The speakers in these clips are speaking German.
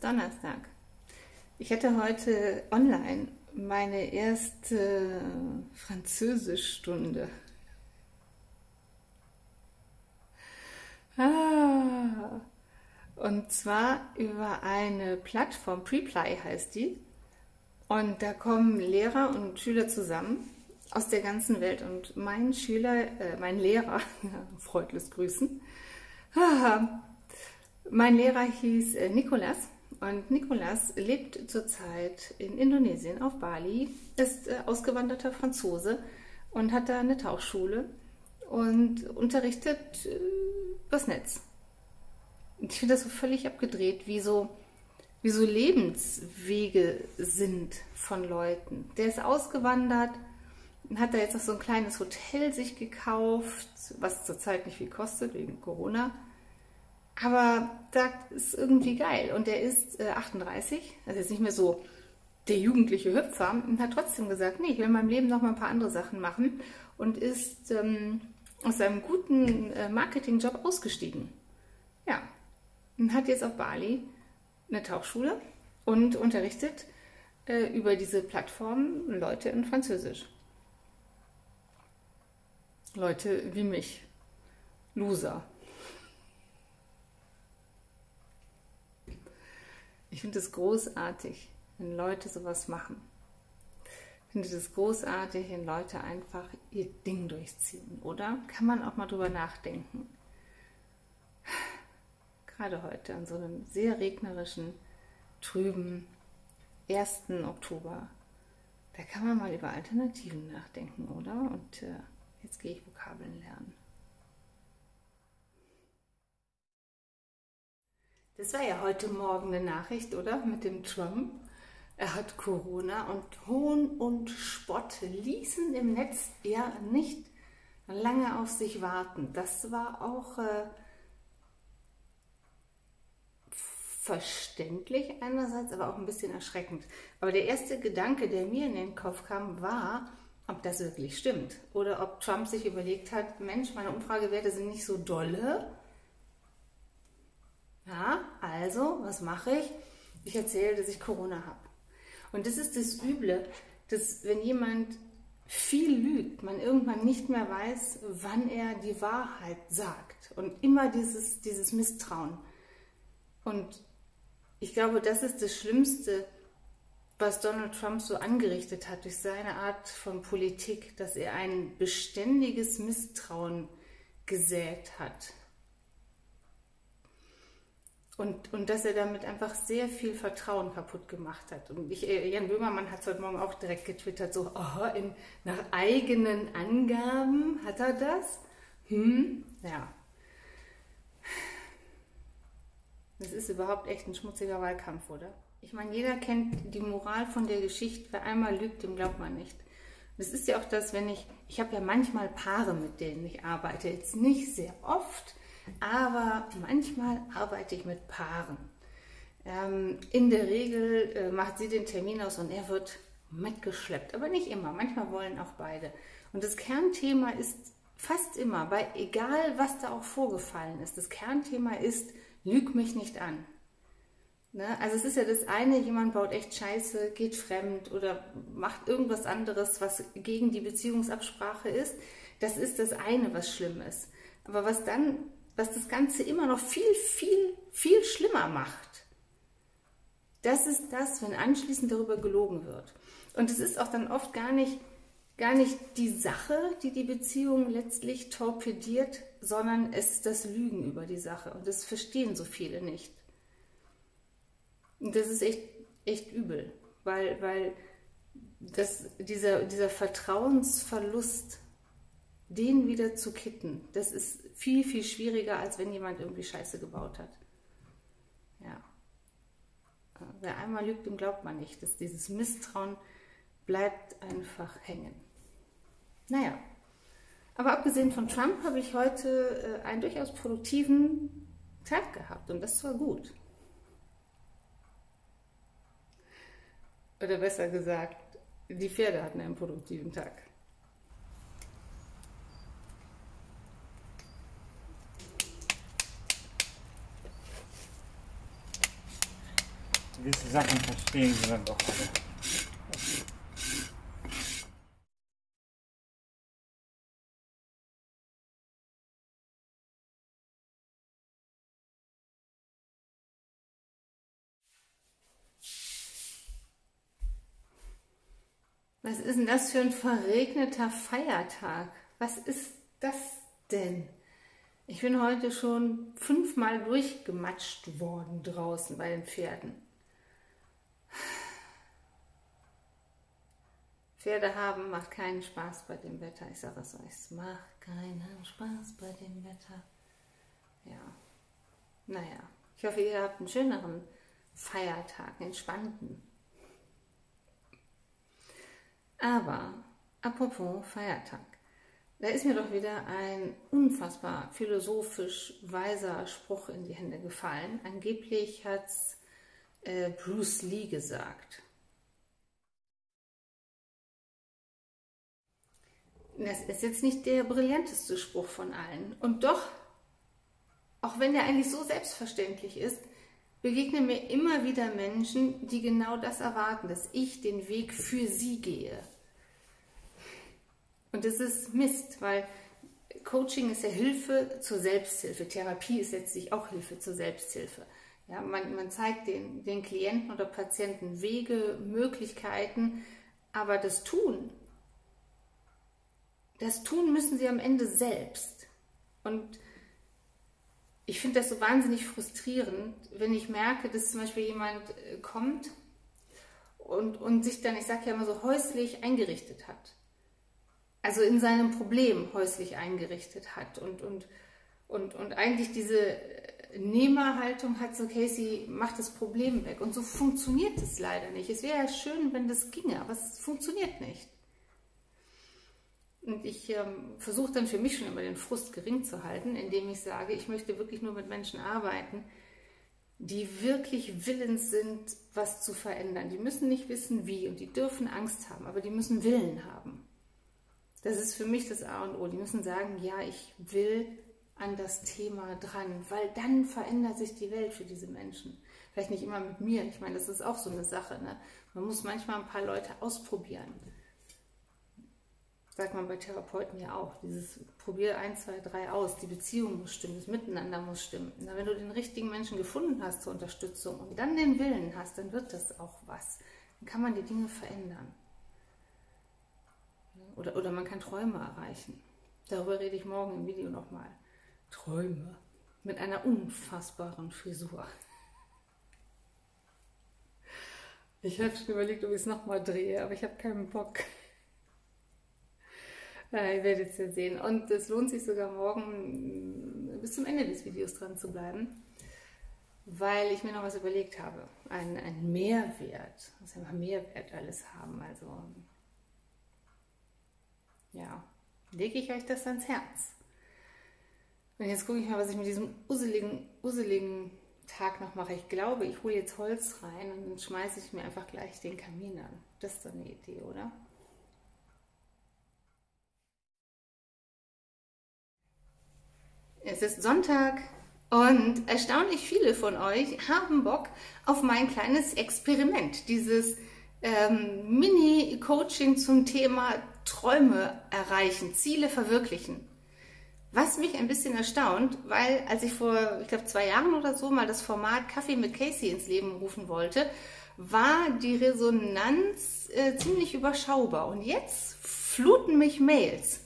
Donnerstag. Ich hatte heute online meine erste Französischstunde. Und zwar über eine Plattform, Preply heißt die. Und da kommen Lehrer und Schüler zusammen aus der ganzen Welt. Und mein Lehrer, freudlos grüßen, mein Lehrer hieß Nicolas. Und Nicolas lebt zurzeit in Indonesien auf Bali, ist ausgewanderter Franzose und hat da eine Tauchschule und unterrichtet übers Netz. Und ich finde das so völlig abgedreht, wie so Lebenswege sind von Leuten. Der ist ausgewandert, hat da jetzt noch so ein kleines Hotel sich gekauft, was zurzeit nicht viel kostet, wegen Corona. Aber das ist irgendwie geil. Und er ist 38, also jetzt nicht mehr so der jugendliche Hüpfer, und hat trotzdem gesagt, nee, ich will in meinem Leben noch mal ein paar andere Sachen machen und ist aus seinem guten Marketingjob ausgestiegen. Ja, und hat jetzt auf Bali eine Tauchschule und unterrichtet über diese Plattform Leute in Französisch. Leute wie mich, Loser. Ich finde es großartig, wenn Leute sowas machen. Ich finde es großartig, wenn Leute einfach ihr Ding durchziehen, oder? Kann man auch mal drüber nachdenken. Gerade heute an so einem sehr regnerischen, trüben 1. Oktober. Da kann man mal über Alternativen nachdenken, oder? Und jetzt gehe ich Vokabeln lernen. Das war ja heute Morgen eine Nachricht, oder? Mit dem Trump. Er hat Corona und Hohn und Spott ließen im Netz ja nicht lange auf sich warten. Das war auch verständlich einerseits, aber auch ein bisschen erschreckend. Aber der erste Gedanke, der mir in den Kopf kam, war, ob das wirklich stimmt. Oder ob Trump sich überlegt hat, Mensch, meine Umfragewerte sind nicht so dolle. Ja, also, was mache ich? Ich erzähle, dass ich Corona habe. Und das ist das Üble, dass wenn jemand viel lügt, man irgendwann nicht mehr weiß, wann er die Wahrheit sagt. Und immer dieses Misstrauen. Und ich glaube, das ist das Schlimmste, was Donald Trump so angerichtet hat durch seine Art von Politik, dass er ein beständiges Misstrauen gesät hat. Und dass er damit einfach sehr viel Vertrauen kaputt gemacht hat. Und Jan Böhmermann hat es heute Morgen auch direkt getwittert, so, oh, nach eigenen Angaben hat er das? Ja. Das ist überhaupt echt ein schmutziger Wahlkampf, oder? Ich meine, jeder kennt die Moral von der Geschichte, wer einmal lügt, dem glaubt man nicht. Das ist ja auch das, wenn ich habe ja manchmal Paare, mit denen ich arbeite, jetzt nicht sehr oft, aber manchmal arbeite ich mit Paaren. In der Regel macht sie den Termin aus und er wird mitgeschleppt, aber nicht immer, manchmal wollen auch beide. Und das Kernthema ist fast immer, egal was da auch vorgefallen ist, das Kernthema ist, lüg mich nicht an. Ne? Also es ist ja das eine, jemand baut echt Scheiße, geht fremd oder macht irgendwas anderes, was gegen die Beziehungsabsprache ist. Das ist das eine, was schlimm ist. Aber was das Ganze immer noch viel, viel, viel schlimmer macht, das ist das, wenn anschließend darüber gelogen wird. Und es ist auch dann oft gar nicht die Sache, die die Beziehung letztlich torpediert, sondern es ist das Lügen über die Sache. Und das verstehen so viele nicht. Und das ist echt übel, weil dieser Vertrauensverlust, den wieder zu kitten, das ist viel, viel schwieriger, als wenn jemand irgendwie Scheiße gebaut hat. Ja. Wer einmal lügt, dem glaubt man nicht. Dieses Misstrauen bleibt einfach hängen. Naja, aber abgesehen von Trump habe ich heute einen durchaus produktiven Tag gehabt und das war gut. Oder besser gesagt, die Pferde hatten einen produktiven Tag. gewisse Sachen verstehen sie dann doch alle. Was ist denn das für ein verregneter Feiertag? Was ist das denn? Ich bin heute schon 5-mal durchgematscht worden draußen bei den Pferden. Pferde haben macht keinen Spaß bei dem Wetter. Ich sage es euch, es macht keinen Spaß bei dem Wetter. Ja, naja, ich hoffe, ihr habt einen schöneren Feiertag, einen entspannten. Aber apropos Feiertag, da ist mir doch wieder ein unfassbar philosophisch weiser Spruch in die Hände gefallen. Angeblich hat es Bruce Lee gesagt. Das ist jetzt nicht der brillanteste Spruch von allen. Und doch, auch wenn der eigentlich so selbstverständlich ist, begegnen mir immer wieder Menschen, die genau das erwarten, dass ich den Weg für sie gehe. Und das ist Mist, weil Coaching ist ja Hilfe zur Selbsthilfe. Therapie ist letztlich auch Hilfe zur Selbsthilfe. Ja, man zeigt den Klienten oder Patienten Wege, Möglichkeiten, aber das Tun müssen sie am Ende selbst. Und ich finde das so wahnsinnig frustrierend, wenn ich merke, dass zum Beispiel jemand kommt und sich dann, ich sage ja immer so, häuslich eingerichtet hat. Also in seinem Problem häuslich eingerichtet hat und eigentlich diese Nehmerhaltung hat, so Casey, macht das Problem weg. Und so funktioniert es leider nicht. Es wäre ja schön, wenn das ginge, aber es funktioniert nicht. Und ich versuche dann für mich schon immer den Frust gering zu halten, indem ich sage, ich möchte wirklich nur mit Menschen arbeiten, die wirklich willens sind, was zu verändern. Die müssen nicht wissen, wie, und die dürfen Angst haben, aber die müssen Willen haben. Das ist für mich das A und O. Die müssen sagen, ja, ich will an das Thema dran, weil dann verändert sich die Welt für diese Menschen. Vielleicht nicht immer mit mir, ich meine, das ist auch so eine Sache, ne? Man muss manchmal ein paar Leute ausprobieren. Sagt man bei Therapeuten ja auch, dieses probier 1, 2, 3 aus, die Beziehung muss stimmen, das Miteinander muss stimmen. Na, wenn du den richtigen Menschen gefunden hast zur Unterstützung und dann den Willen hast, dann wird das auch was. Dann kann man die Dinge verändern. Oder man kann Träume erreichen. Darüber rede ich morgen im Video nochmal. Träume mit einer unfassbaren Frisur. Ich habe schon überlegt, ob ich es nochmal drehe, aber ich habe keinen Bock. Ihr werdet es ja sehen. Und es lohnt sich sogar morgen bis zum Ende des Videos dran zu bleiben, weil ich mir noch was überlegt habe. Ein Mehrwert, was wir Mehrwert alles haben. Also ja, lege ich euch das ans Herz. Und jetzt gucke ich mal, was ich mit diesem useligen Tag noch mache. Ich glaube, ich hole jetzt Holz rein und dann schmeiße ich mir einfach gleich den Kamin an. Das ist doch eine Idee, oder? Es ist Sonntag und erstaunlich viele von euch haben Bock auf mein kleines Experiment. Dieses Mini-Coaching zum Thema Träume erreichen, Ziele verwirklichen. Was mich ein bisschen erstaunt, weil als ich vor, ich glaube 2 Jahren oder so mal das Format Kaffee mit Casey ins Leben rufen wollte, war die Resonanz ziemlich überschaubar. Und jetzt fluten mich Mails.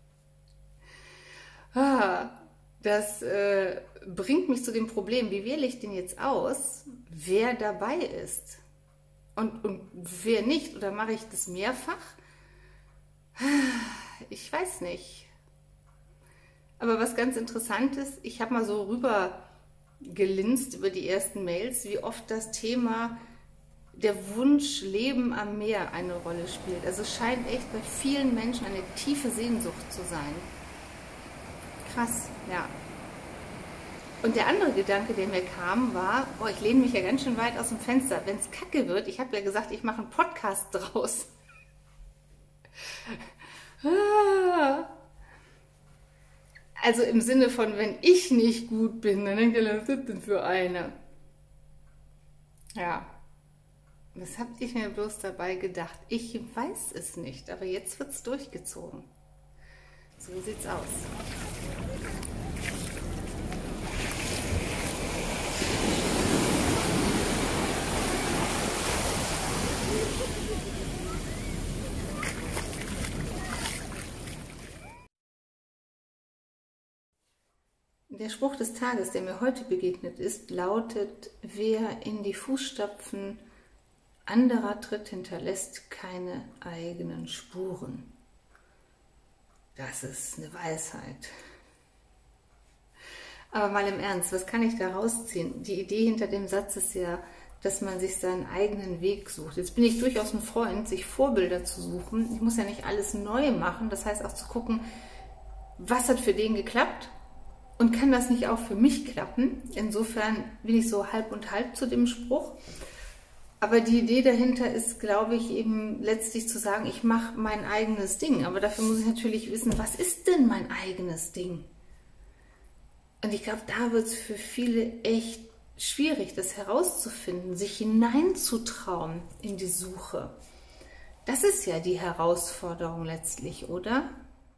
Das bringt mich zu dem Problem, wie wähle ich denn jetzt aus, wer dabei ist und wer nicht? Oder mache ich das mehrfach? Ich weiß nicht. Aber was ganz interessant ist, ich habe mal so rüber gelinst über die ersten Mails, wie oft das Thema der Wunsch Leben am Meer eine Rolle spielt. Also es scheint echt bei vielen Menschen eine tiefe Sehnsucht zu sein. Krass, ja. Und der andere Gedanke, der mir kam, war, oh, ich lehne mich ja ganz schön weit aus dem Fenster. Wenn es kacke wird, ich habe ja gesagt, ich mache einen Podcast draus. Also im Sinne von, wenn ich nicht gut bin, dann denkt ihr, was ist das denn für eine? Ja, Was habe ich mir bloß dabei gedacht? Ich weiß es nicht, aber jetzt wird es durchgezogen. So sieht's aus. Der Spruch des Tages, der mir heute begegnet ist, lautet: Wer in die Fußstapfen anderer tritt, hinterlässt keine eigenen Spuren. Das ist eine Weisheit. Aber mal im Ernst, was kann ich da rausziehen? Die Idee hinter dem Satz ist ja, dass man sich seinen eigenen Weg sucht. Jetzt bin ich durchaus ein Freund, sich Vorbilder zu suchen. Ich muss ja nicht alles neu machen. Das heißt auch zu gucken, was hat für den geklappt und kann das nicht auch für mich klappen. Insofern bin ich so halb und halb zu dem Spruch. Aber die Idee dahinter ist, glaube ich, eben letztlich zu sagen, ich mache mein eigenes Ding. Aber dafür muss ich natürlich wissen, was ist denn mein eigenes Ding? Und ich glaube, da wird es für viele echt schwierig, das herauszufinden, sich hineinzutrauen in die Suche. Das ist ja die Herausforderung letztlich, oder?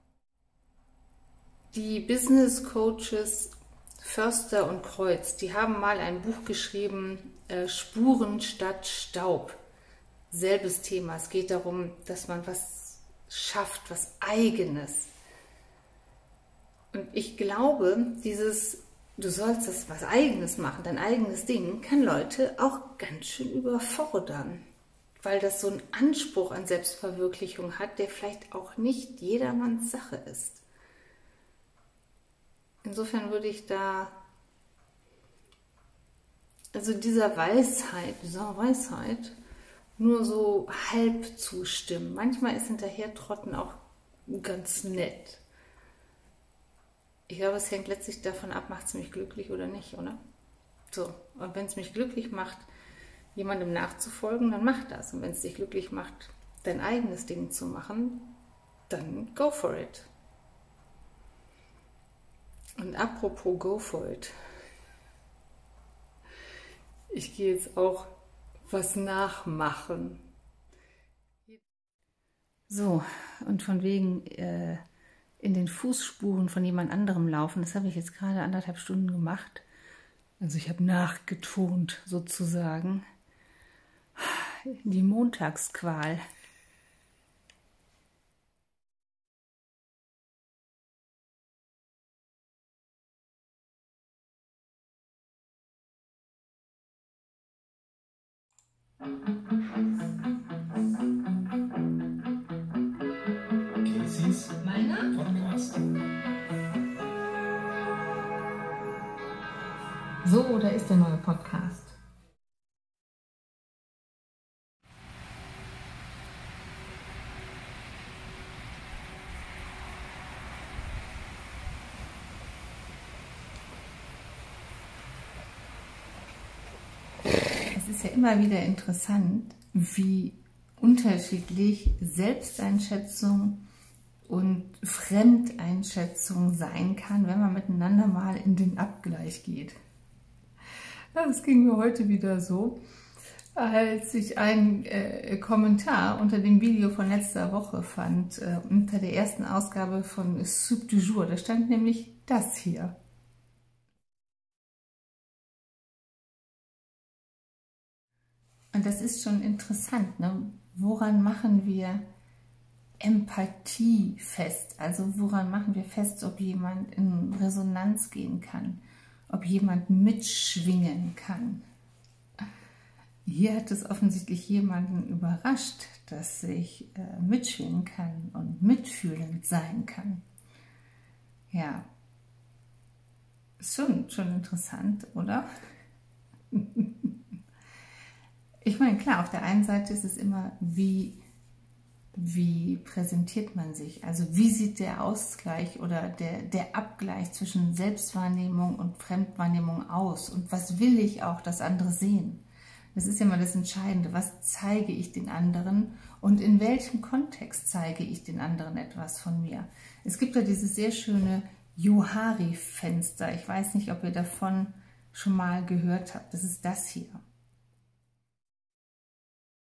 Die Business Coaches Förster und Kreuz, die haben mal ein Buch geschrieben, Spuren statt Staub. Selbes Thema. Es geht darum, dass man was schafft, was Eigenes. Und ich glaube, du sollst das was Eigenes machen, dein eigenes Ding, kann Leute auch ganz schön überfordern. Weil das so einen Anspruch an Selbstverwirklichung hat, der vielleicht auch nicht jedermanns Sache ist. Insofern würde ich da, also dieser Weisheit nur so halb zustimmen. Manchmal ist Hinterhertrotten auch ganz nett. Ich glaube, es hängt letztlich davon ab, macht es mich glücklich oder nicht, oder? So, und wenn es mich glücklich macht, jemandem nachzufolgen, dann mach das. Und wenn es dich glücklich macht, dein eigenes Ding zu machen, dann go for it. Und apropos go for it. Ich gehe jetzt auch was nachmachen. So, und von wegen in den Fußspuren von jemand anderem laufen, das habe ich jetzt gerade 1,5 Stunden gemacht. Also ich habe nachgeturnt sozusagen. Die Montagsqual. Casey's Podcast. So, da ist der neue Podcast. Es ist ja immer wieder interessant, wie unterschiedlich Selbsteinschätzung und Fremdeinschätzung sein kann, wenn man miteinander mal in den Abgleich geht. Das ging mir heute wieder so, als ich einen Kommentar unter dem Video von letzter Woche fand, unter der ersten Ausgabe von Soup du Jour. Da stand nämlich das hier. Und das ist schon interessant, ne? Woran machen wir Empathie fest? Also woran machen wir fest, ob jemand in Resonanz gehen kann, ob jemand mitschwingen kann? Hier hat es offensichtlich jemanden überrascht, dass ich mitschwingen kann und mitfühlend sein kann. Ja, ist schon interessant, oder? Ich meine, klar, auf der einen Seite ist es immer, wie präsentiert man sich? Also wie sieht der Ausgleich oder der Abgleich zwischen Selbstwahrnehmung und Fremdwahrnehmung aus? Und was will ich auch, dass andere sehen? Das ist ja mal das Entscheidende. Was zeige ich den anderen und in welchem Kontext zeige ich den anderen etwas von mir? Es gibt ja dieses sehr schöne Johari-Fenster. Ich weiß nicht, ob ihr davon schon mal gehört habt. Das ist das hier.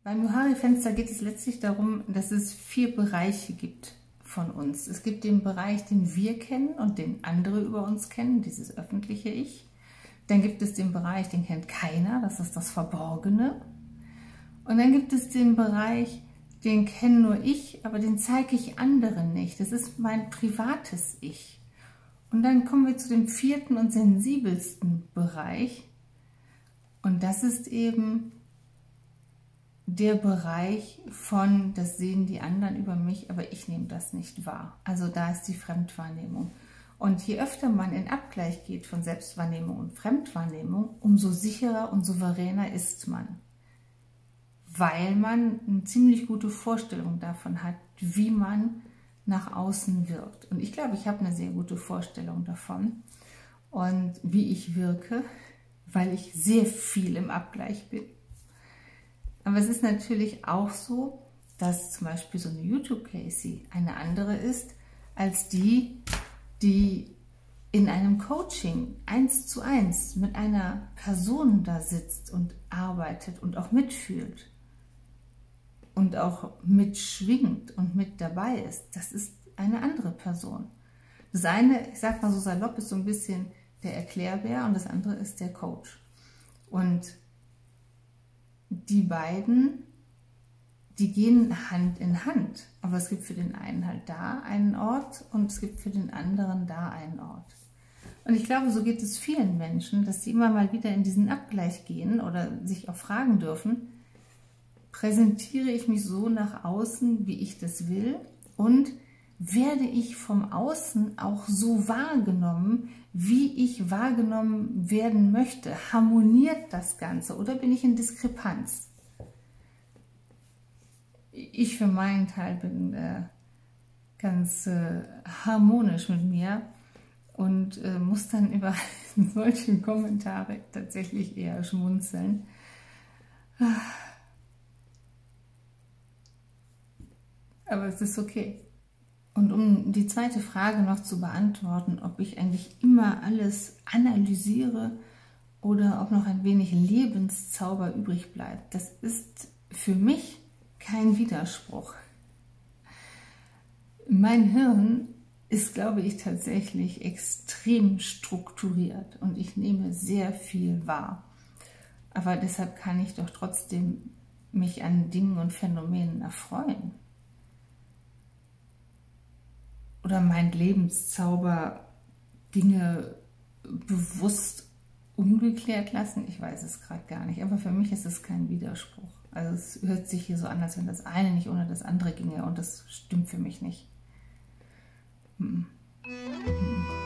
Beim Johari-Fenster geht es letztlich darum, dass es 4 Bereiche gibt von uns. Es gibt den Bereich, den wir kennen und den andere über uns kennen, dieses öffentliche Ich. Dann gibt es den Bereich, den kennt keiner, das ist das Verborgene. Und dann gibt es den Bereich, den kenne nur ich, aber den zeige ich anderen nicht. Das ist mein privates Ich. Und dann kommen wir zu dem 4. und sensibelsten Bereich. Und das ist eben der Bereich von, das sehen die anderen über mich, aber ich nehme das nicht wahr. Also da ist die Fremdwahrnehmung. Und je öfter man in Abgleich geht von Selbstwahrnehmung und Fremdwahrnehmung, umso sicherer und souveräner ist man. Weil man eine ziemlich gute Vorstellung davon hat, wie man nach außen wirkt. Und ich glaube, ich habe eine sehr gute Vorstellung davon und wie ich wirke, weil ich sehr viel im Abgleich bin. Aber es ist natürlich auch so, dass zum Beispiel so eine YouTube-Casey eine andere ist, als die in einem Coaching 1:1 mit einer Person da sitzt und arbeitet und auch mitfühlt und auch mitschwingt und mit dabei ist. Das ist eine andere Person. Das eine, ich sag mal so salopp, ist so ein bisschen der Erklärbär und das andere ist der Coach. Und die beiden, die gehen Hand in Hand. Aber es gibt für den einen halt da einen Ort und es gibt für den anderen da einen Ort. Und ich glaube, so geht es vielen Menschen, dass sie immer mal wieder in diesen Abgleich gehen oder sich auch fragen dürfen, präsentiere ich mich so nach außen, wie ich das will? Und werde ich vom Außen auch so wahrgenommen, wie ich wahrgenommen werden möchte? Harmoniert das Ganze oder bin ich in Diskrepanz? Ich für meinen Teil bin ganz harmonisch mit mir und muss dann über solche Kommentare tatsächlich eher schmunzeln. Aber es ist okay. Und um die zweite Frage noch zu beantworten, ob ich eigentlich immer alles analysiere oder ob noch ein wenig Lebenszauber übrig bleibt, das ist für mich kein Widerspruch. Mein Hirn ist, glaube ich, tatsächlich extrem strukturiert und ich nehme sehr viel wahr. Aber deshalb kann ich doch trotzdem mich an Dingen und Phänomenen erfreuen. Oder mein Lebenszauber Dinge bewusst ungeklärt lassen? Ich weiß es gerade gar nicht, aber für mich ist es kein Widerspruch. Also es hört sich hier so an, als wenn das eine nicht ohne das andere ginge und das stimmt für mich nicht.